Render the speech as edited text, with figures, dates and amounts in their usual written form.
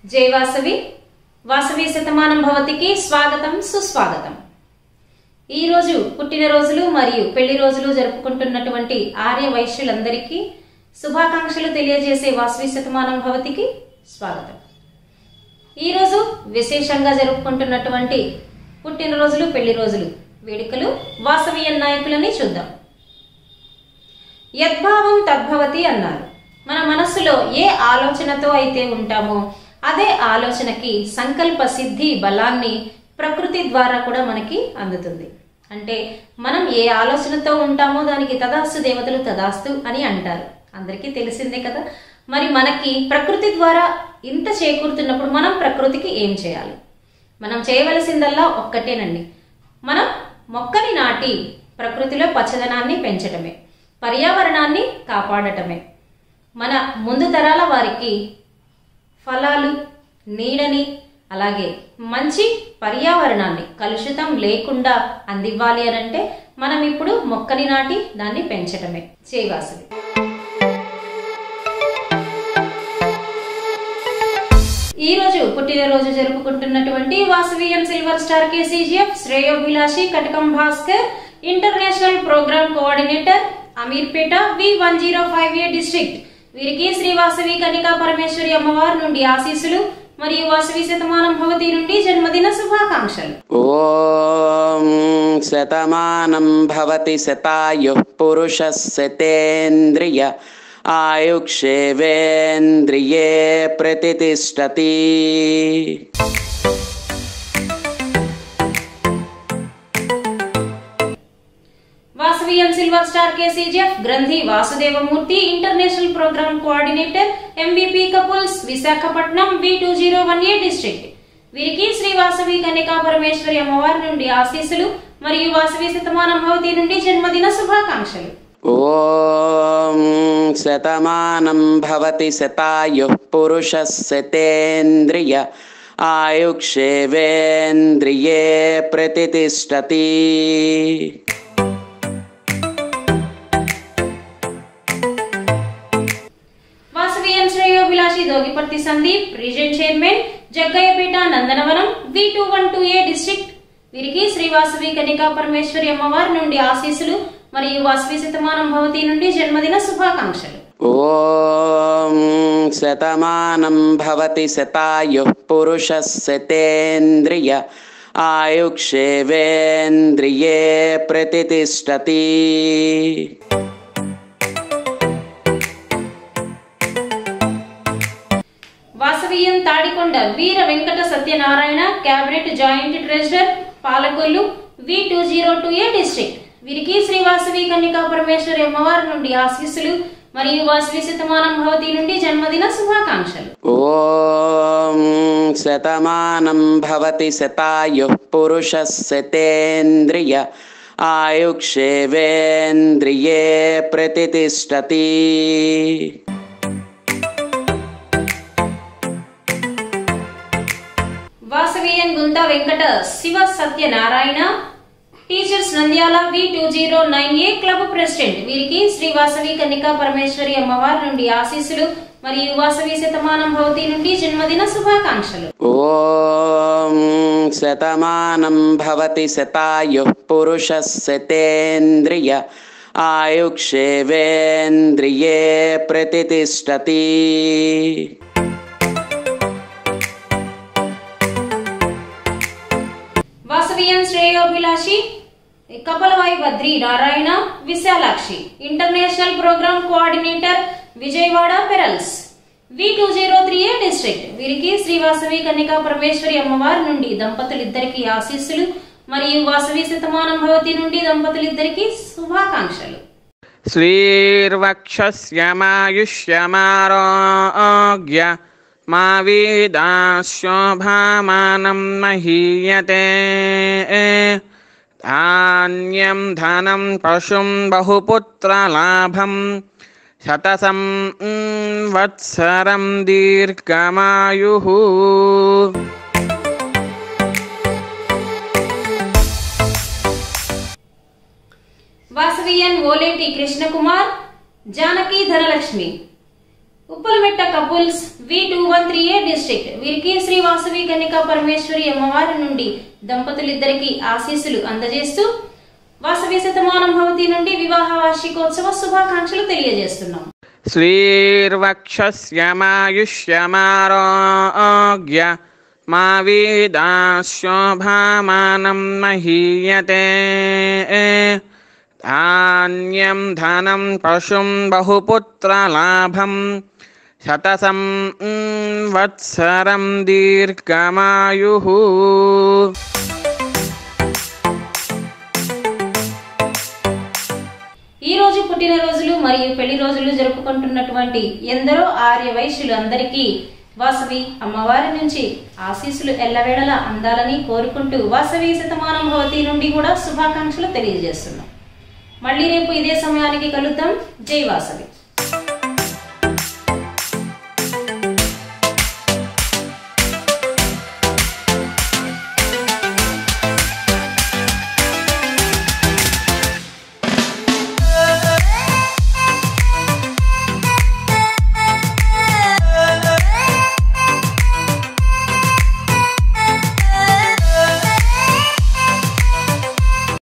జై వాసవి వాసవి శతమానం భవతికి స్వాగతం సుస్వాగతం। ఈ రోజు పుట్టిన రోజులు మరియు పెళ్లి రోజులు జరుపుకుంటున్నటువంటి ఆర్య వైశ్యులందరికీ శుభాకాంక్షలు తెలియజేసే వాసవి శతమానం భవతికి స్వాగతం। ఈ రోజు విశేషంగా జరుపుకుంటున్నటువంటి పుట్టిన రోజులు పెళ్లి రోజులు వేడుకలు వాసవియన్ నాయకులని చూద్దాం। యద్భావం తద్భవతి అన్నారు। మన మనస్సులో ఏ ఆలోచనతో అయితే ఉంటామో అదే ఆలోచనకి సంకల్ప సిద్ధి బలాన్ని ప్రకృతి ద్వారా కూడా మనకి అందుతుంది। అంటే మనం ఏ ఆలోచనతో ఉంటామో దానికి తదాస్తు దేవతలు తదాస్తు అని అంటారు, అందరికీ తెలిసిందే కదా। మరి మనకి ప్రకృతి ద్వారా ఇంత చేకూరుతున్నప్పుడు మనం ప్రకృతికి ఏం చేయాలి? మనం చేయవలసిందల్లా ఒక్కటేనండి, మనం మొక్కని నాటి ప్రకృతిలో పచ్చదనాన్ని పెంచడమే, పర్యావరణాన్ని కాపాడటమే, మన ముందు తరాల వారికి ఫలాలు నీడని అలాగే మంచి పర్యావరణాన్ని కలుషితం లేకుండా అందివ్వాలి అని అంటే మనం ఇప్పుడు మొక్కని నాటి దాన్ని పెంచటమే। జై వాసవి। ఈ రోజు పుట్టినరోజు జరుపుకుంటున్నటువంటి వాసవియన్ సిల్వర్ స్టార్ కేసీజీఎఫ్ శ్రేయోభిలాషి Katakam Bhaskar international program coordinator Ameerpet V1058 district వీరికి శ్రీ వాసవి కన్యకా పరమేశ్వరి అమ్మవారి నుండి ఆశీస్సులు మరియు వాసవి శతమానం భవతి నుండి జన్మదిన శుభాకాంక్షలు। ఓం శతమానం భవతి శతాయుః పురుషः శతేంద్రియ ఆయుక్షేవేంద్రియే ప్రతిష్టతి। Vasavian silver star KCGF Granthi Vasudevamurthy international program coordinator MVP couples Visakhapatnam V2018 district వీరికి శ్రీ వాసవి కన్యకా పరమేశ్వరి అమ్మవారి నుండి ఆశీస్సులు మరియు వాసవి శతమానం భవతి నుండి జన్మదిన శుభాకాంక్షలు। ఓం శతమానం భవతి శతాయుః పురుషः శతేంద్రియ ఆయుక్షేవేంద్రియే ప్రతిష్టతి। శ్రేయోభిలాషి Dogiparthi Sandeep region chairman Jaggayyapeta Nandanavanam V212A district వీరికి శ్రీ వాసవి కన్యకా పరమేశ్వరి అమ్మవారి నుండి ఆశీస్సులు మరియు వాసవి శతమానం భవతి నుండి జన్మదిన శుభాకాంక్షలు। ఓం శతమానం భవతి శతాయుః పురుషः శతేంద్రియ ఆయుక్షేవేంద్రియే ప్రతిష్టతి। Vasavian Tadikonda Veera Venkata Satyanarayana cabinet joint treasurer Palakollu V202A district వీరికి శ్రీ వాసవి కన్యకా పరమేశ్వరి అమ్మవారి నుండి ఆశీస్సులు మరియు వాసవి శతమానం భవతి నుండి జన్మదిన శుభాకాంక్షలు। ఓం శతమానం భవతి శతాయుః పురుషः శతేంద్రియ ఆయుక్షేవేంద్రియే ప్రతిష్టతి। Vasavian Gunta Venkata Siva Satyanarayana teachers Nandyal V209A club president వీరికి శ్రీ వాసవి కన్యకా పరమేశ్వరి అమ్మవారి నుండి ఆశీస్సులు మరియు వాసవి శతమానం భవతి నుండి జన్మదిన శుభాకాంక్షలు। ఓం శతమానం భవతి శతాయుః పురుషः శతేంద్రియ ఆయుక్షేవేంద్రియే ప్రతిష్టతి। వాసవియన్ శ్రేయోభిలాషి Kapalavai Badri Narayana Visalakshi international program coordinator Vijayawada pearls V203A district వీరికి శ్రీ వాసవి కన్యకా పరమేశ్వరి అమ్మవారి నుండి దంపతులిద్దరికి ఆశీస్సులు మరియు వాసవి శతమానం భవతి నుండి దంపతులిద్దరికి శుభాకాంక్షలు। శ్రీర్వక్షస్యమాయుష్యమారోగ్య మా వీదాశోభామానం మహీయతే ధాన్యం ధనం పశుం బహుపుత్రలాభం శతసం వత్సరం దీర్ఘమాయుః। Vasavian Oleti Krishnakumar Janaki Dhanalakshmi Uppalametta couples V213A district వీరికి శ్రీ వాసవి కన్యకా పరమేశ్వరి అమ్మవారి నుండి దంపతులిద్దరికి ఆశీస్సులు అందజేస్తూ వాసవి శతమానం భవతి నుండి వివాహ వార్షికోత్సవ శుభాకాంక్షలు తెలియజేస్తున్నాం. శ్రీర్వక్షస్యమాయుష్యమారోగ్య మా వీదాశోభామానం మహీయతే ధాన్యం ధనం పశుం బహుపుత్రలాభం శతసం వత్సరం దీర్ఘమాయుః. ఈ రోజు పుట్టినరోజులు మరియు పెళ్లి రోజులు జరుపుకుంటున్నటువంటి ఎందరో ఆర్య వైశ్యులు అందరికీ వాసవి అమ్మవారి నుంచి ఆశీస్సులు ఎల్లవేళలా అందాలని కోరుకుంటూ వాసవి శతమానం భవతి నుండి కూడా శుభాకాంక్షలు తెలియజేస్తున్నాం. మళ్ళీ రేపు ఇదే సమయానికి కలుద్దాం. జై వాసవి.